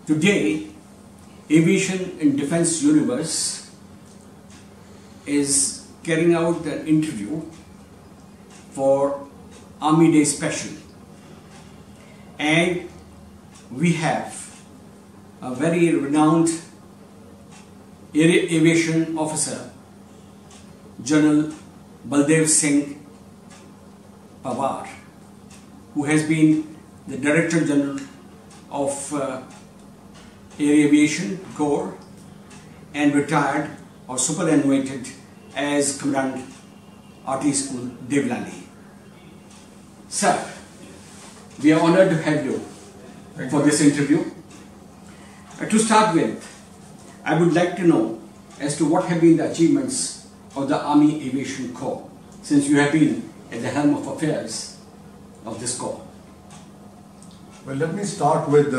Today, Aviation in Defense Universe is carrying out an interview for Army Day Special, and we have a very renowned aviation officer, General Baldev Singh Pawar, who has been the Director General of Air Aviation Corps and retired or superannuated as Commandant Artillery School, Devlani. Sir, we are honored to have you for this interview. To start with, I would like to know as to what have been the achievements of the Army Aviation Corps since you have been at the helm of affairs of this corps. Well, let me start with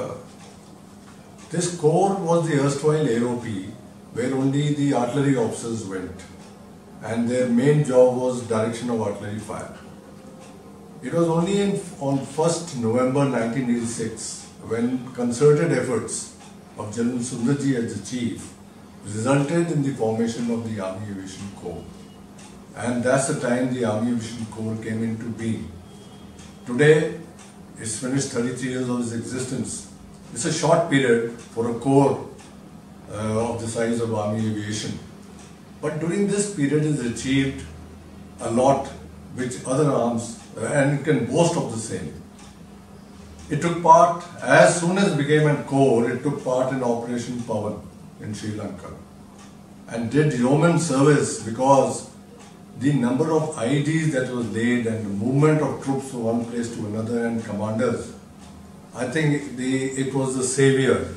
this corps was the erstwhile AOP, where only the artillery officers went, and their main job was direction of artillery fire. It was only on 1st November 1986 when concerted efforts of General Sundarji as the chief resulted in the formation of the Army Aviation Corps, and that's the time the Army Aviation Corps came into being. Today, it's finished 33 years of its existence. It's a short period for a corps of the size of Army Aviation. But during this period it has achieved a lot which other arms, and it can boast of the same. It took part, as soon as it became a corps, it took part in Operation Pawar in Sri Lanka and did yeoman service because the number of IEDs that was laid and the movement of troops from one place to another and commanders, I think it was the savior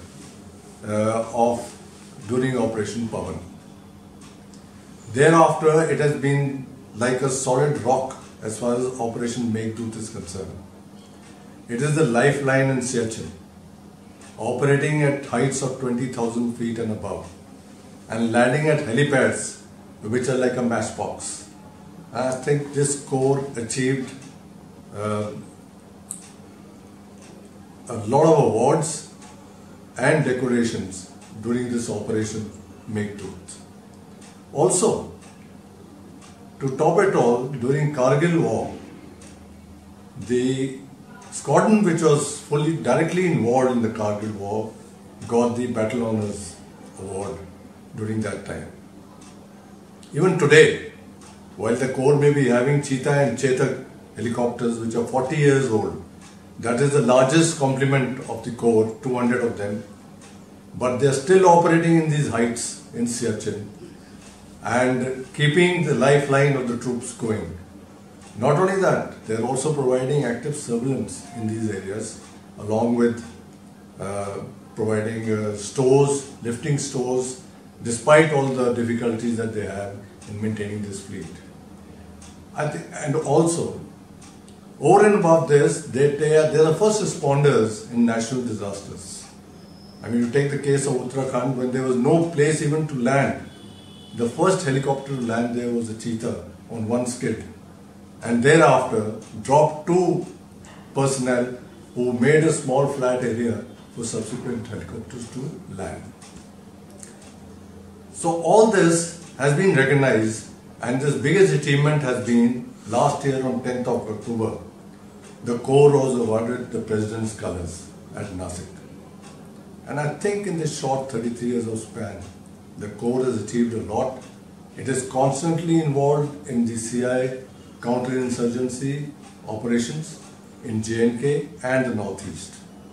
during Operation Pawar. Thereafter, it has been like a solid rock as far as Operation Meghdut is concerned. It is the lifeline in Siachen, operating at heights of 20,000 feet and above, and landing at helipads which are like a matchbox. I think this corps achieved a lot of awards and decorations during this Operation Meghdut. Also, to top it all, during Kargil War, the squadron which was directly involved in the Kargil War got the Battle Honours Award during that time. Even today, while the Corps may be having Cheetah and Chetak helicopters which are 40 years old, that is the largest complement of the Corps, 200 of them, but they are still operating in these heights in Siachen and keeping the lifeline of the troops going. Not only that, they are also providing active surveillance in these areas, along with providing stores, lifting stores, despite all the difficulties that they have in maintaining this fleet. And also, over and above this, they are the first responders in national disasters. I mean, you take the case of Uttarakhand, when there was no place even to land. The first helicopter to land there was a Cheetah on one skid, and thereafter dropped 2 personnel who made a small flat area for subsequent helicopters to land. So all this has been recognized, and this biggest achievement has been last year on 10th of October. The Corps was awarded the President's Colours at Nasik. And I think in this short 33 years of span, the Corps has achieved a lot. It is constantly involved in the CI counterinsurgency operations in J&K and the Northeast.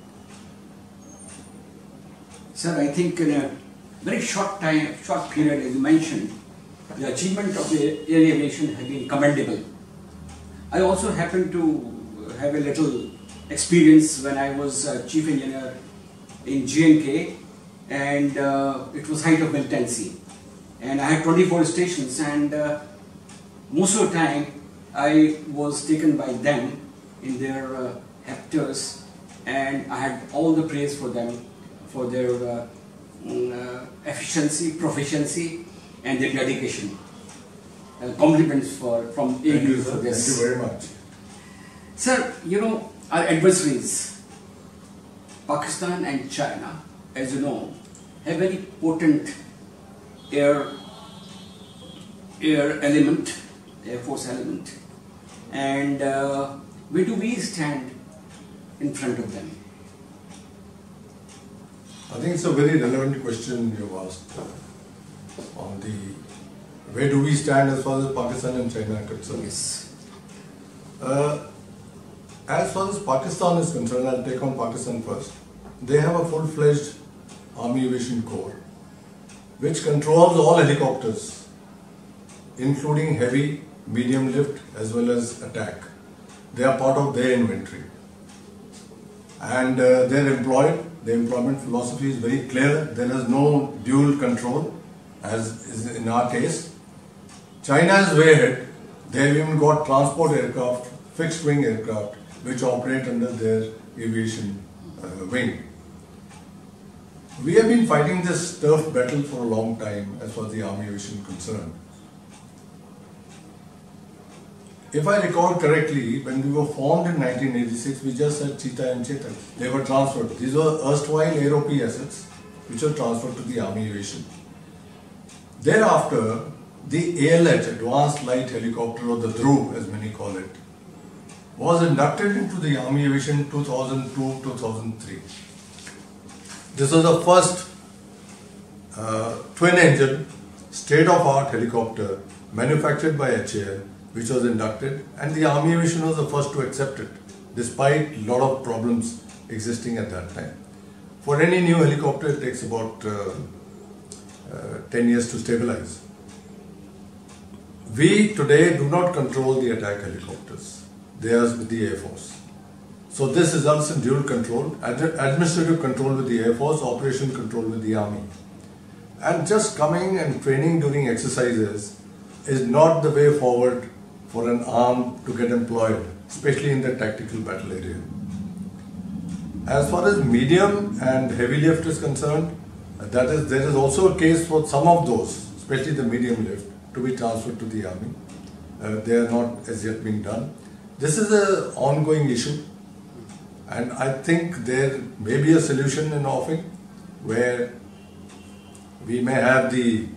Sir, I think in a very short period, as you mentioned, the achievement of the air aviation has been commendable. I also happened to have a little experience when I was chief engineer in J&K, and it was height of militancy, and I had 24 stations, and most of the time I was taken by them in their hectares, and I had all the praise for them for their efficiency, proficiency, and their dedication. Compliments from AU for this. Thank you very much. Sir, you know, our adversaries Pakistan and China, as you know, have very potent air element, Air Force element, and where do we stand in front of them? I think it's a very relevant question you've asked on the where do we stand as far as Pakistan and China are concerned. Yes. As far as Pakistan is concerned, I'll take on Pakistan first. They have a full-fledged Army Aviation Corps which controls all helicopters, including heavy, medium lift as well as attack. They are part of their inventory. And they're employed. The employment philosophy is very clear. There is no dual control as is in our case. China is way ahead. They've even got transport aircraft, fixed wing aircraft, which operate under their aviation wing. We have been fighting this turf battle for a long time as far as the Army Aviation is concerned. If I recall correctly, when we were formed in 1986, we just had Cheetah and Chetak. They were transferred. These were erstwhile AeroP assets which were transferred to the Army Aviation. Thereafter, the ALH, Advanced Light Helicopter, or the Dhruv as many call it, was inducted into the Army Aviation 2002-2003. This was the first twin-engine, state-of-art helicopter manufactured by HAL, which was inducted, and the Army Aviation was the first to accept it, despite a lot of problems existing at that time. For any new helicopter, it takes about 10 years to stabilize. We today do not control the attack helicopters. They are with the Air Force. So this results in dual control, administrative control with the Air Force, operation control with the Army. And just coming and training during exercises is not the way forward for an arm to get employed, especially in the tactical battle area. As far as medium and heavy lift is concerned, there is also a case for some of those, especially the medium lift, to be transferred to the Army. They are not as yet being done. This is an ongoing issue, and I think there may be a solution in offing where we may have in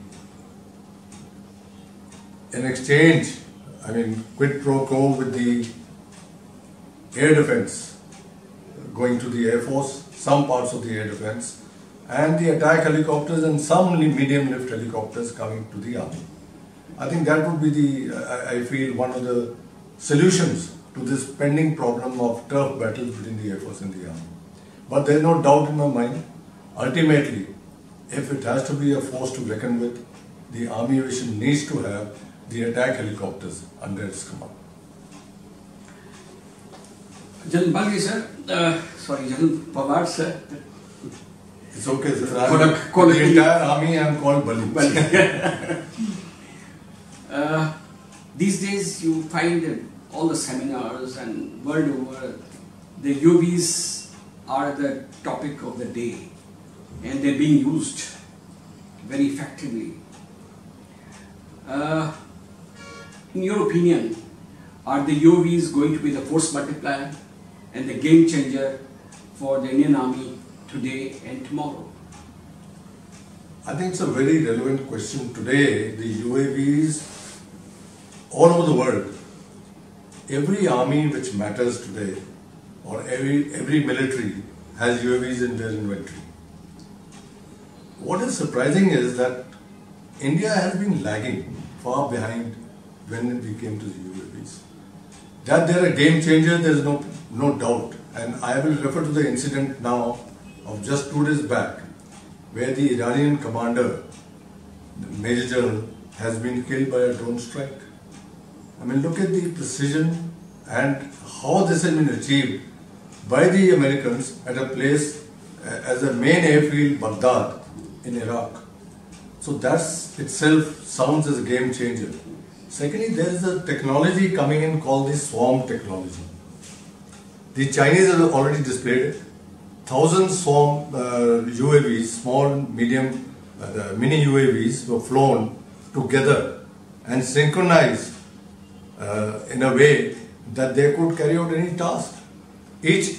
exchange, quid pro quo with the air defense going to the Air Force, some parts of the air defense, and the attack helicopters and some medium lift helicopters coming to the Army. I think that would be I feel, one of the solutions to this pending problem of turf battles between the Air Force and the Army. But there is no doubt in my mind, ultimately, if it has to be a force to reckon with, the Army Aviation needs to have the attack helicopters under its command. General Balgi sir, General Pawar sir. It's okay sir, the entire army I am called Bali. These days you find all the seminars and world over, the UAVs are the topic of the day and they're being used very effectively. In your opinion, are the UAVs going to be the force multiplier and the game changer for the Indian Army today and tomorrow? I think it's a very relevant question. Today, the UAVs all over the world, every army which matters today, or every military has UAVs in their inventory. What is surprising is that India has been lagging far behind when we came to the UAVs. That they're a game changer, there is no doubt. And I will refer to the incident now of just 2 days back, where the Iranian commander, Major General, has been killed by a drone strike. Look at the precision and how this has been achieved by the Americans at a place as a main airfield, Baghdad, in Iraq. So that itself sounds as a game changer. Secondly, there is a technology coming in called the swarm technology. The Chinese have already displayed it. 1,000 swarm UAVs, small, medium, mini UAVs were flown together and synchronized in a way that they could carry out any task. Each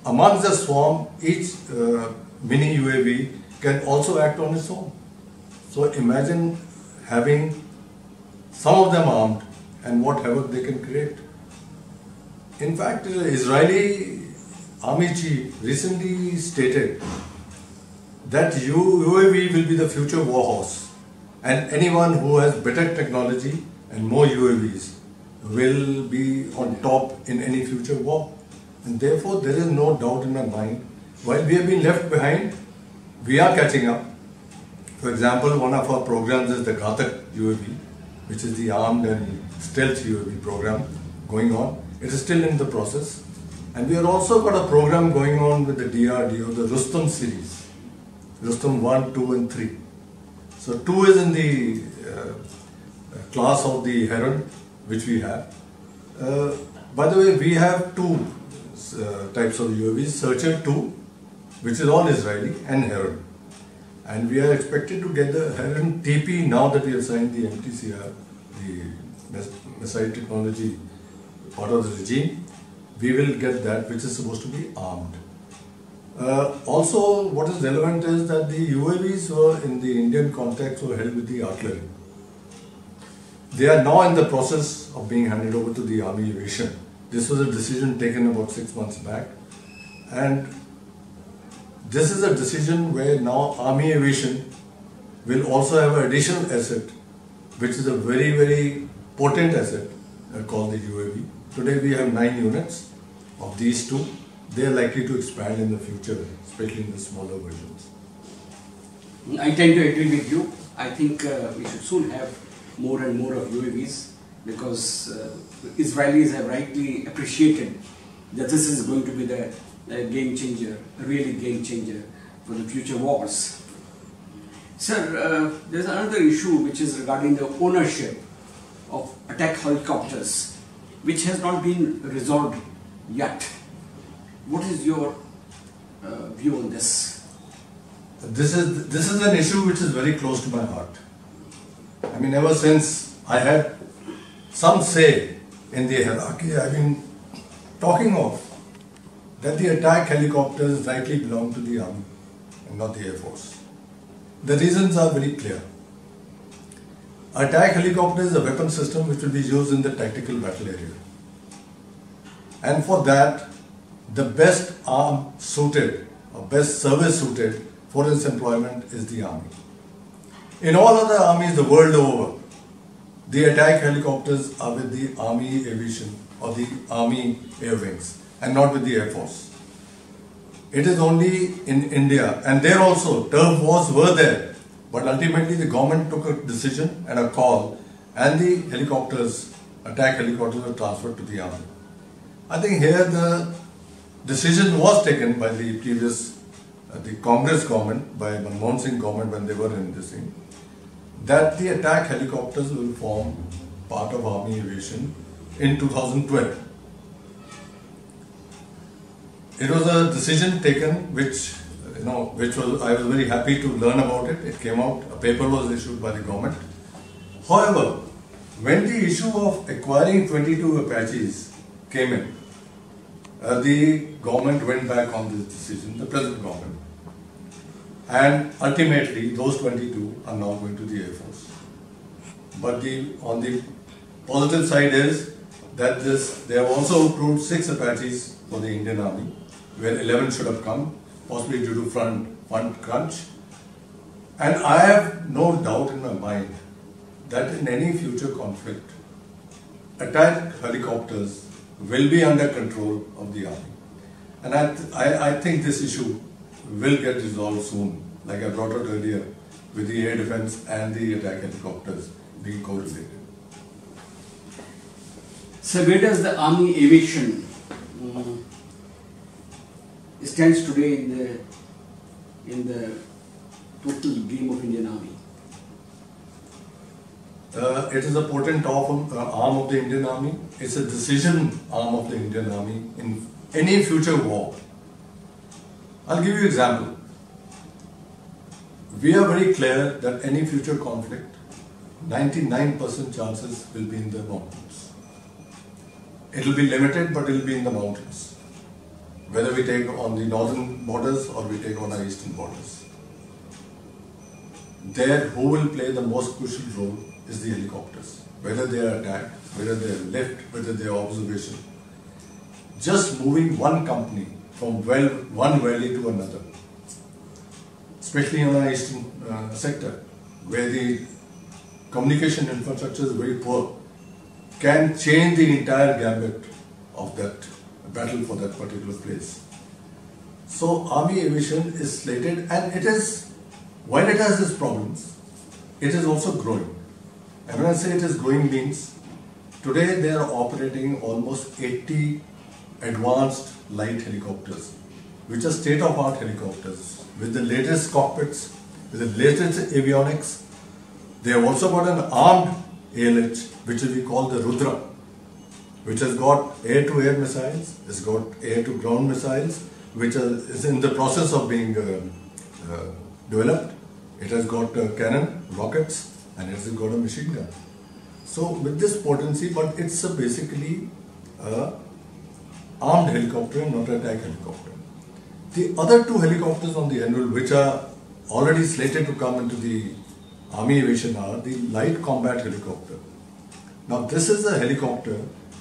amongst the swarm, each mini UAV can also act on its own. So imagine having some of them armed and what havoc they can create. In fact, Israeli Army Chief recently stated that UAV will be the future warhorse, and anyone who has better technology and more UAVs will be on top in any future war. And therefore, there is no doubt in my mind, while we have been left behind, we are catching up. For example, one of our programs is the Ghatak UAV, which is the armed and stealth UAV program going on. It is still in the process. And we have also got a program going on with the DRDO, the Rustam series. Rustam 1, 2 and 3. So 2 is in the class of the Heron, which we have. By the way, we have two types of UAVs, Searcher 2, which is all Israeli, and Heron. And we are expected to get the Heron TP now that we have signed the MTCR, the missile technology part of the regime. We will get that, which is supposed to be armed. Also, what is relevant is that the UAVs were in the Indian context were held with the artillery. They are now in the process of being handed over to the Army Aviation. This was a decision taken about 6 months back, and this is a decision where now Army Aviation will also have an additional asset, which is a very, very potent asset called the UAV. Today we have 9 units of these two. They are likely to expand in the future, especially in the smaller versions. I tend to agree with you. I think we should soon have more and more of UAVs, because Israelis have rightly appreciated that this is going to be the game changer, a really game changer for the future wars. Sir, there's another issue which is regarding the ownership of attack helicopters, which has not been resolved yet. What is your view on this? This is an issue which is very close to my heart. I mean, ever since I had some say in the hierarchy, I've been talking of that the attack helicopters rightly belong to the Army and not the Air Force. The reasons are very clear. Attack helicopter is a weapon system which will be used in the tactical battle area. And for that, the best arm suited or best service suited for its employment is the Army. In all other armies the world over, the attack helicopters are with the Army Aviation or the Army Air Wings and not with the Air Force. It is only in India, and there also turf wars were there, but ultimately the government took a decision and a call, and the helicopters, attack helicopters, were transferred to the Army. I think here the decision was taken by the previous, the Congress government, by Manmohan Singh government when they were in this thing, that the attack helicopters will form part of Army Aviation in 2012. It was a decision taken which I was very happy to learn about it. It came out, a paper was issued by the government. However, when the issue of acquiring 22 Apaches came in, the government went back on this decision, the present government. And ultimately, those 22 are now going to the Air Force. But on the positive side is that they have also approved 6 Apaches for the Indian Army, where 11 should have come, possibly due to fund crunch. And I have no doubt in my mind that in any future conflict, attack helicopters will be under control of the Army. And I think this issue will get resolved soon, like I brought out earlier, with the air defense and the attack helicopters being correlated. So where does the Army Aviation stands today in the total game of Indian Army? It is a potent arm of the Indian Army. It's a decision arm of the Indian Army in any future war. I'll give you an example. We are very clear that any future conflict, 99% chances will be in the mountains. It will be limited, but it will be in the mountains. whether we take on the northern borders or we take on our eastern borders. There, who will play the most crucial role is the helicopters. Whether they are attack, whether they are lift, whether they are observation. Just moving one company from one valley to another, especially in our eastern sector, where the communication infrastructure is very poor, can change the entire gambit of that battle for that particular place. So Army Aviation is slated, and it is, while it has these problems, it is also growing. And when I say it is growing means, today they are operating almost 80 advanced light helicopters, which are state-of-art helicopters, with the latest cockpits, with the latest avionics. They have also got an armed ALH, which we call the Rudra, which has got air-to-air missiles, it's got air-to-ground missiles, which is in the process of being developed. It has got cannon, rockets, and it has got a machine gun. So with this potency, but it's basically a armed helicopter, not an attack helicopter. The other two helicopters on the anvil, which are already slated to come into the Army Aviation, are the light combat helicopter. Now this is a helicopter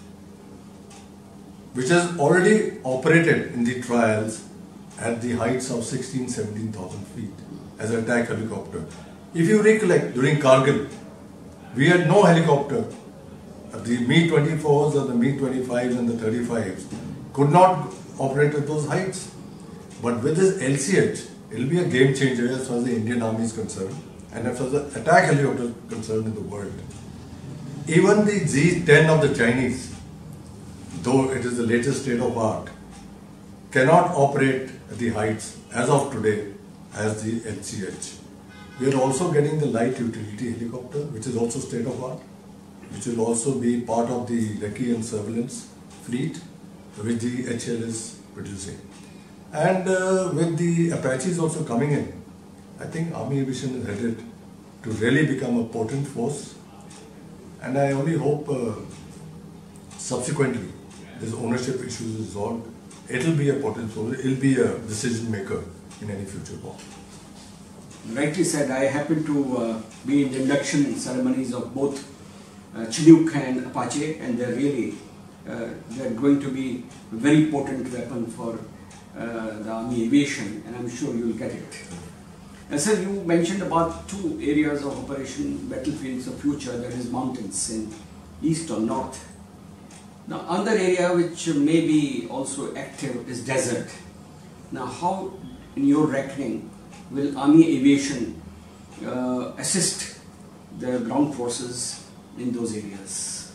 which has already operated in the trials at the heights of 16,000–17,000 feet as an attack helicopter. If you recollect, during Kargil, we had no helicopter. The Mi-24s or the Mi-25s and the 35s could not operate at those heights. But with this LCH, it will be a game changer as far as the Indian Army is concerned and as far as the attack helicopter is concerned in the world. Even the Z-10 of the Chinese, though it is the latest state of art, cannot operate at the heights as of today as the LCH. We are also getting the light utility helicopter, which is also state of art, which will also be part of the recce and surveillance fleet, which the HL is producing. And with the Apaches also coming in, I think Army Aviation is headed to really become a potent force. And I only hope subsequently this ownership issue is resolved. It will be a potent force, it will be a decision maker in any future war. Rightly said. I happen to be in the induction ceremonies of both Chinook and Apache, and they're really they're going to be a very potent weapon for the Army Aviation, and I'm sure you'll get it. And sir, you mentioned about two areas of operation battlefields of future, that is mountains in east or north. Now another area which may be also active is desert. Now how, in your reckoning, will Army Aviation assist the ground forces in those areas?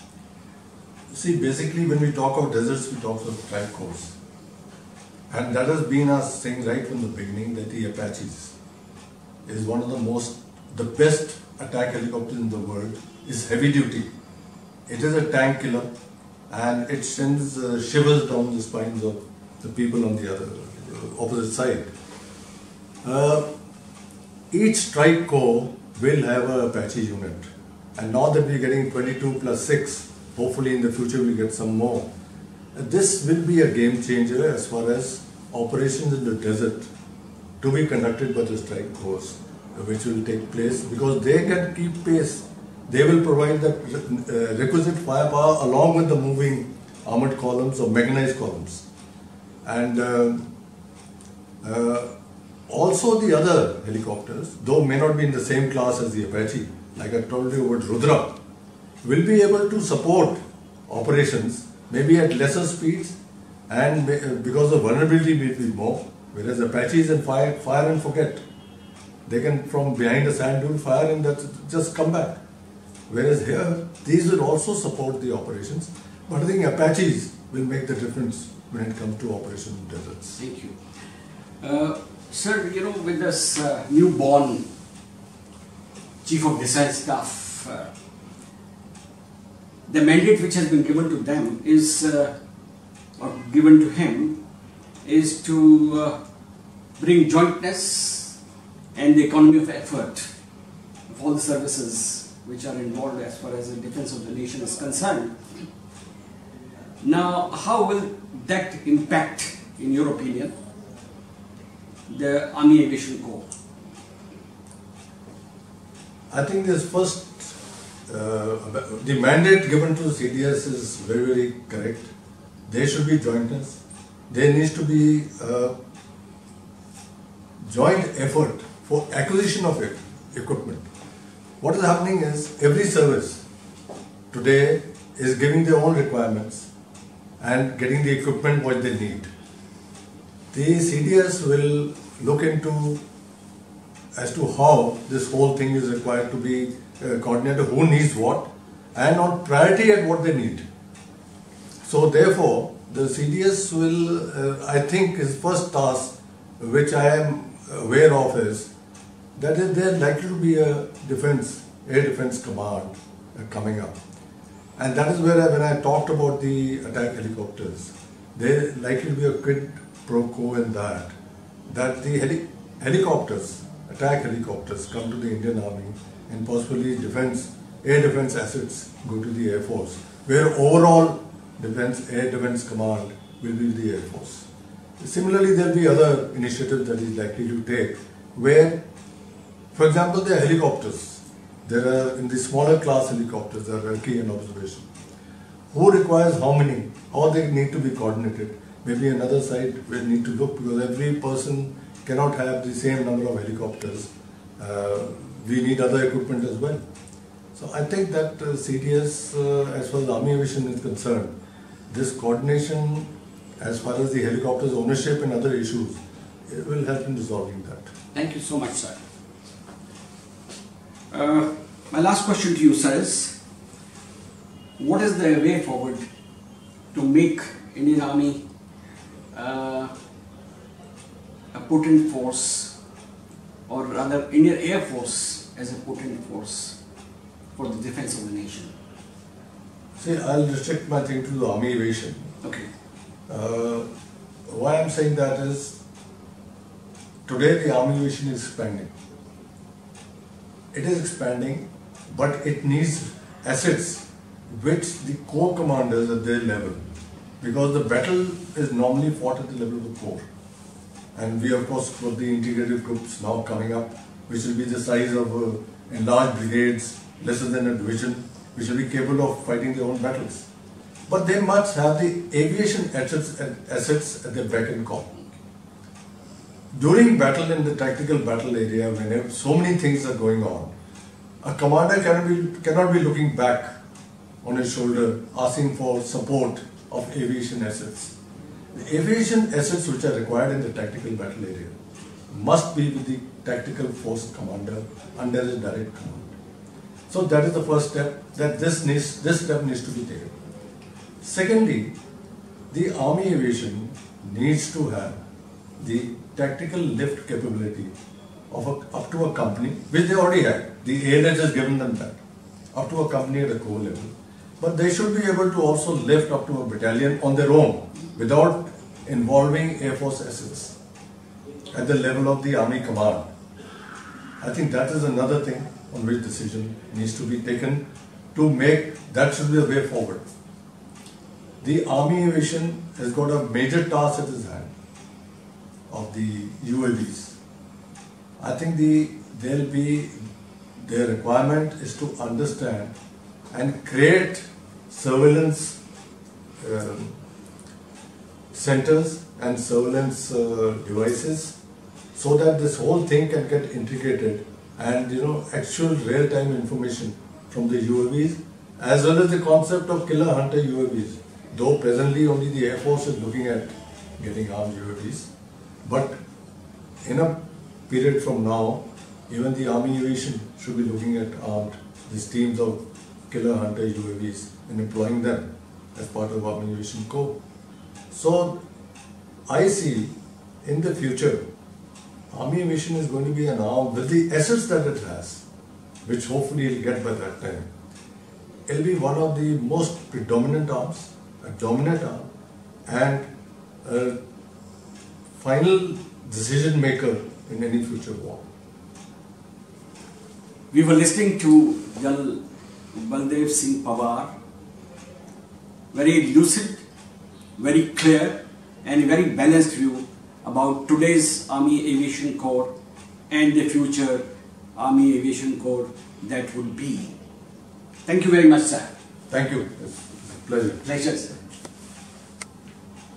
See, basically when we talk of deserts, we talk of strike corps. And that has been our thing right from the beginning, that the Apaches is one of the best attack helicopters in the world, is heavy duty. It is a tank killer and it sends shivers down the spines of the people on the opposite side. Each strike corps will have an Apache unit, and now that we are getting 22 plus 6, hopefully in the future we get some more. This will be a game changer as far as operations in the desert to be conducted by the strike corps, which will take place because they can keep pace. They will provide the requisite firepower along with the moving armored columns or mechanized columns. And also the other helicopters, though may not be in the same class as the Apache, like I told you about Rudra, will be able to support operations maybe at lesser speeds, and because the vulnerability may be more, whereas Apaches and fire and forget. They can from behind a sand dune fire and just come back. Whereas here, these will also support the operations, but I think Apaches will make the difference when it comes to operation in deserts. Thank you. Sir, you know, with this newborn Chief of Defence Staff, the mandate which has been given to them is, or given to him, is to bring jointness and the economy of effort of all the services which are involved as far as the defence of the nation is concerned. Now, how will that impact in your opinion, the Army Aviation Corps? I think this first, the mandate given to CDS is very, very correct. There should be jointness. There needs to be a joint effort for acquisition of equipment. What is happening is every service today is giving their own requirements and getting the equipment what they need. The CDS will look into as to how this whole thing is required to be coordinated, who needs what, and on priority at what they need. So therefore, the CDS will, I think, his first task, which I am aware of, is that there likely to be a air defense command coming up. And that is where when I talked about the attack helicopters, there likely to be a quid pro quo in that the helicopters, attack helicopters, come to the Indian Army and possibly air defense assets go to the Air Force, where overall air defense command will be the Air Force. Similarly, there will be other initiatives that is likely to take, where, for example, the helicopters, there are in the smaller class helicopters, there are recce and observation. Who requires how many? How they need to be coordinated? Maybe another side will need to look, because every person cannot have the same number of helicopters. We need other equipment as well. So I think that CDS, as far as Army Aviation is concerned, this coordination as far as the helicopters ownership and other issues, it will help in resolving that. Thank you so much, sir. My last question to you, sir, is what is the way forward to make Indian Army a potent force, or rather Indian Air Force as a potent force for the defense of the nation? See, I'll restrict my thing to the Army Aviation. Okay. Why I'm saying that is, today the Army Aviation is expanding. It is expanding, but it needs assets which the corps commanders at their level, because the battle is normally fought at the level of the corps. And we of course got the integrated groups now coming up, which will be the size of enlarged brigades, lesser than a division, which will be capable of fighting their own battles. But they must have the aviation assets at their beck and call. During battle, in the tactical battle area, whenever so many things are going on, a commander cannot be looking back on his shoulder asking for support of aviation assets. The aviation assets which are required in the tactical battle area must be with the tactical force commander under his direct command. So that is the first step, that this step needs to be taken. Secondly, the Army Aviation needs to have the tactical lift capability of up to a company, which they already have. The ALH has given them that, up to a company at a corps level. But they should be able to also lift up to a battalion on their own without involving Air Force assets at the level of the Army Command. I think that is another thing on which decision needs to be taken to make, that should be the way forward. The Army Aviation has got a major task at its hand of the UAVs. I think their requirement is to understand and create surveillance centers and surveillance devices, so that this whole thing can get integrated and actual real-time information from the UAVs, as well as the concept of killer hunter UAVs. Though presently only the Air Force is looking at getting armed UAVs, but in a period from now, even the Army Aviation should be looking at armed these teams of killer hunter UAVs and employing them as part of Army Aviation Corps. So I see in the future, Army Aviation is going to be an arm with the assets that it has, which hopefully it will get by that time. It will be one of the most predominant arms, a dominant arm, and a final decision maker in any future war. We were listening to General Baldev Singh Pawar, very lucid, very clear, and a very balanced view about today's Army Aviation Corps and the future Army Aviation Corps that would be. Thank you very much, sir. Thank you. It's a pleasure. Pleasure, sir.